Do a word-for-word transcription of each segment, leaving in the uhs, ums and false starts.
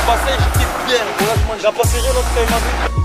passé, je kiffe bien. Il a passé rien l'autre quand il m'a vu.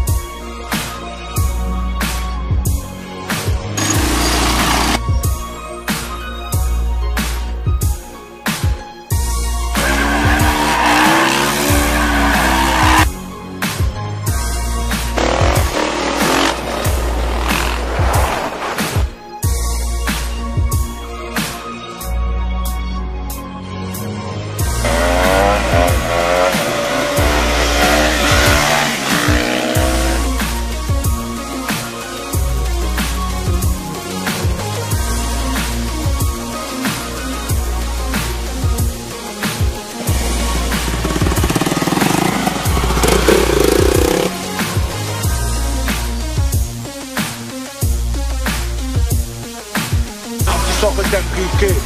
Só que tem que que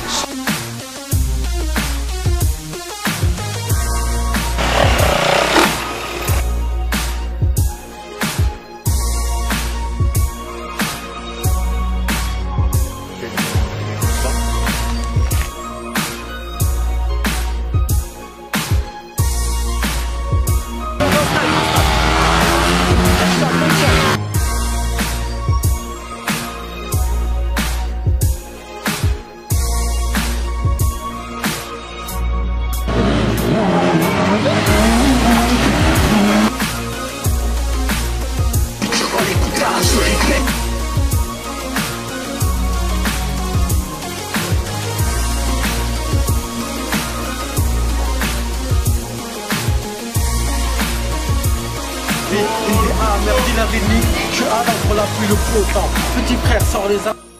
Ah, merci la Rémi, je suis Adam pour la pluie, le beau temps. Petit frère sort les armes.